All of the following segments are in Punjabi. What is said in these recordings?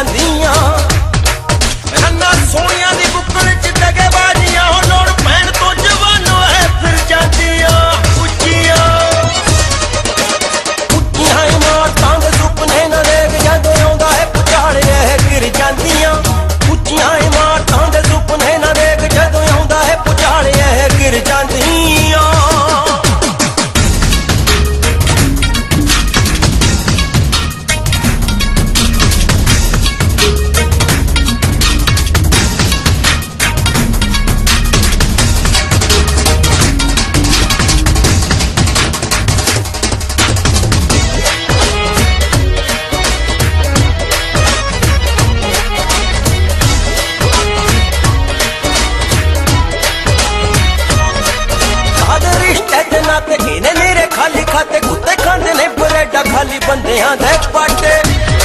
ਜਾਂਦੀਆਂ ਰੰਨਾ ਸੋਹਣਿਆਂ ਦੀ ਬੁੱਕਲ ਚ ਦਗੇ ਬਾਜੀਆਂ ਹੋ ਲੋੜ ਪੈਣ ਤੋਂ ਜਵਾਨੋ ਐ ਫਿਰ ਜਾਂਦੀਆਂ ਉੱਚੀਆਂ ਉੱਚੀਆਂ ਇਮਾਰਤਾਂ ਦੇ ਸੁਪਨੇ ਨਾ ਦੇਖ ਜਦੋਂ ਆਉਂਦਾ ਹੈ ਪੁਚਾਲ ਇਹ ਗਿਰ ਜਾਂਦੀਆਂ ਉੱਚੀਆਂ ਇਮਾਰਤਾਂ ਦੇ ਸੁਪਨੇ ਨਾ ਦੇਖ ਜਦੋਂ ਆਉਂਦਾ ਹੈ ਪੁਚਾਲ ਇਹ ਗਿਰ ਜਾਂਦੀਆਂ खाते कुत्ते खाते ने ब्रेडा खाली बंदियां दे पाटे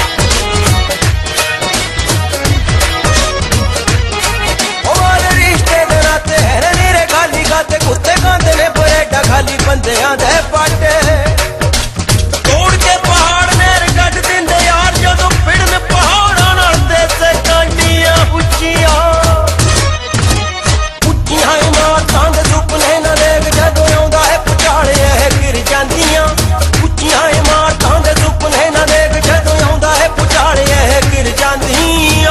रिश्ते दे नाते है नीरे खाली खाते कुत्ते खाते ने ब्रेडा खाली बंदियां दे पाटे तोड़ के पहाड़ नेर कट दिंदे यार जदों पिड़न पहाड़ां नाल देसे कांडियां ਉੱਚੀਆਂ ਉੱਚੀਆਂ ਇਮਾਰਤਾਂ ਦੇ ਸੁਪਨੇ ਨਾ ਦੇਖ ਜਦੋਂ ਆਉਂਦਾ ਹੈ ਪੁਚਾਲ ਇਹ ਗਿਰ ਜਾਂਦੀਆਂ ਉੱਚੀਆਂ ਇਮਾਰਤਾਂ ਦੇ ਸੁਪਨੇ ਨਾ ਦੇਖ ਜਦੋਂ ਆਉਂਦਾ ਹੈ ਪੁਚਾਲ ਇਹ ਗਿਰ ਜਾਂਦੀਆਂ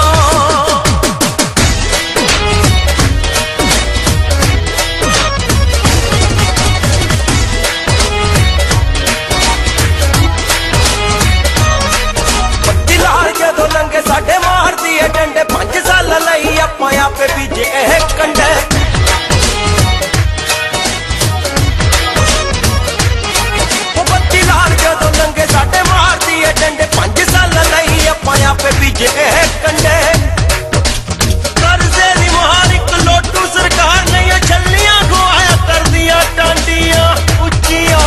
ਬੱਤੀ ਲਾਲ ਜਦੋਂ ਲੰਘੇ ਸਾਡੇ ਮਾਰਦੀ ਏ ਡੰਡੇ 5 ਸਾਲ ਲਈ ਆਪਾਂ ਆਪੇ ਬੀਜੇ ਇਹ ਕੰਡੇ ਸਾਡੇ ਮਾਰਦੀ ਏ ਡੰਡੇ 5 ਸਾਲ ਲਈ ਆਪਾਂ ਆਪੇ ਬੀਜੇ ਇਹ ਕੰਡੇ ਕਰਜ਼ੇ ਦੀ ਮੁਹਾਰ ਇੱਕ ਲੋਟੂ ਸਰਕਾਰ ਨਹੀਂ ਛੱਲੀਆਂ ਖੁਆਇਆ ਕਰਦੀਆਂ ਟਾਂਡੀਆਂ ਉੱਚੀਆਂ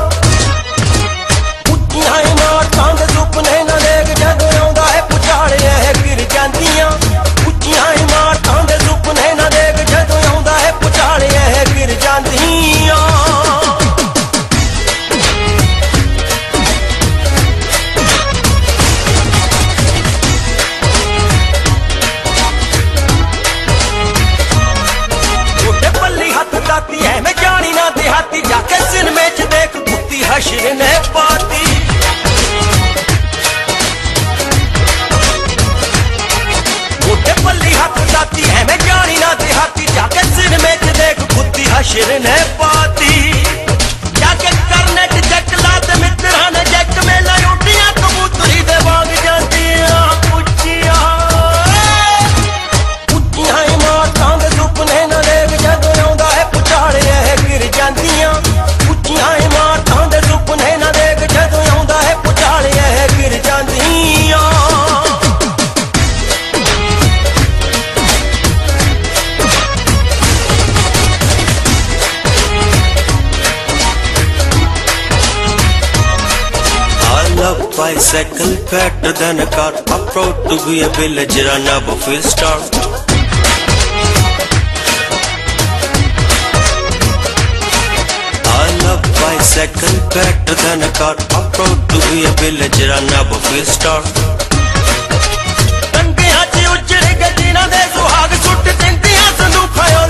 ਉੱਚੀਆਂ ਇਮਾਰਤਾਂ ਦੇ ਸੁਪਨੇ ਨਾ ਦੇਖ ਜਦੋਂ ਆਉਂਦਾ ਹੈ ਪੁਚਾਲ ਇਹ ਗਿਰ ਜਾਂਦੀਆਂ ਉੱਚੀਆਂ ਇਮਾਰਤਾਂ ਦੇ ਸੁਪਨੇ ਨਾ ਦੇਖ ਜਦੋਂ ਆਉਂਦਾ ਹੈ ਪੁਚਾਲ ਇਹ ਗਿਰ ਜਾਂਦੀਆਂ मैं जानी ना देहाती जाके सिनेमे च देख कुत्ती हशर ने पाती मोटे पल्ली हाथ दाती है मैं जानी ना देहाती जाके सिनेमे च देख कुत्ती हशर ने पाती जाके करने च जक लाते मित्रा ने जक में लयोटियां कबूतरी दे वांग जांदियां ਉੱਚੀਆਂ ਉੱਚੀਆਂ ਇਮਾਰਤਾਂ ਦੇ ਸੁਪਨੇ ਨਾ ਦੇਖ ਜਦੋਂ ਆਉਂਦਾ ਹੈ ਪੁਚਾਲ ਇਹ ਗਿਰ ਜਾਂਦੀਆਂ ਉੱਚੀਆਂ ਇਮਾਰਤਾਂ ਦੇ ਸੁਪਨੇ ਨਾ ਦੇਖ ਜਦੋਂ ਆਉਂਦਾ ਹੈ ਪੁਚਾਲ ਇਹ ਗਿਰ ਜਾਂਦੀਆਂ I love bicycle better than a car. I'm proud to be a villager, I never feel starved. Bicycle better than a car. I'm proud to be a villager, I never feel starved. ਟੰਗਿਆਂ 'ਚ ਉੱਜੜ ਗਏ ਜਿਨ੍ਹਾਂ ਦੇ ਸੁਹਾਗ ਸੁੱਟ ਦਿੰਦੀਆਂ ਸੰਦੂਖਾਂ